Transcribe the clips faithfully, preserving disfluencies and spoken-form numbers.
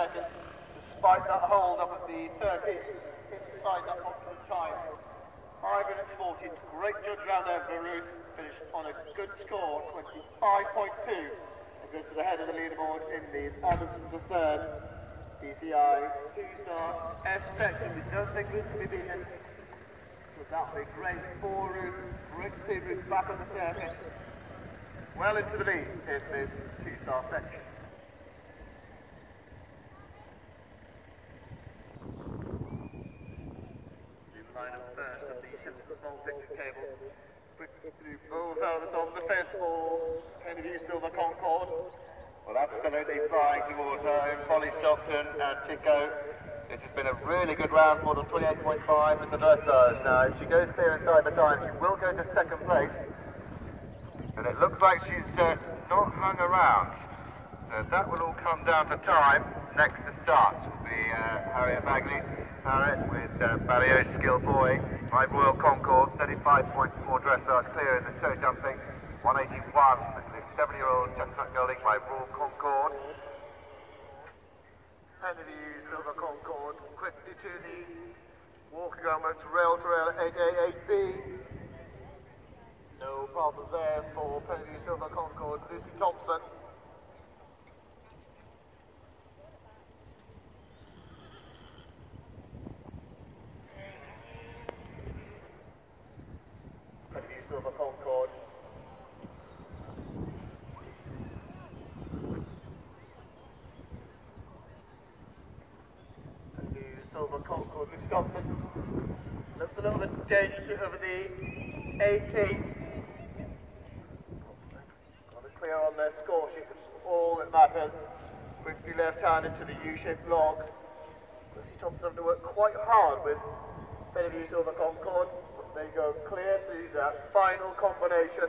second, despite that hold up at the thirteenth, inside that popular time. Five minutes forty, great judge round there for Ruth, finished on a good score, twenty-five point two, and goes to the head of the leaderboard in these. Anderson's the third, C C I, two-star, S section, we don't think Ruth can be beaten. So that would be great for Ruth, great to see Ruth back on the circuit, well into the lead in this two-star section. Line up first of the Simpson small picture table. Quick through both elements on the fence for Pennineview Silver Concorde. Well, absolutely flying towards home. Polly Stockton and Tico. This has been a really good round for them. twenty-eight point five is the dressage. Now, if she goes clear inside the time, she will go to second place. And it looks like she's uh, not hung around. So that will all come down to time. Next to start will be uh, Harriet Bagley. Harriet with uh, Barrio's Skill Boy, my Royal Concorde, thirty-five point four dressage clear in the show jumping, one eighty-one with the seven-year-old Chestnut Golding, my Royal Concorde. Pennineview Silver Concorde, quickly to the walking almost rail to rail eight A eight B. No problems there for Pennineview Silver Concorde, Lucy Thompson. Silver Concorde. And the Silver Concorde, Lucy Thompson. Looks a little bit dangerous over the eighteen. Got it clear on their score sheet, which is all that matters. Quickly left-handed to the U-shaped log. Lucy Thompson having to work quite hard with Pennineview Silver Concorde. They go clear through that final combination.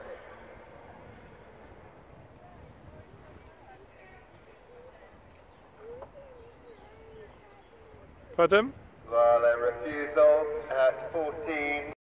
Pardon? Well, a refusal at fourteen.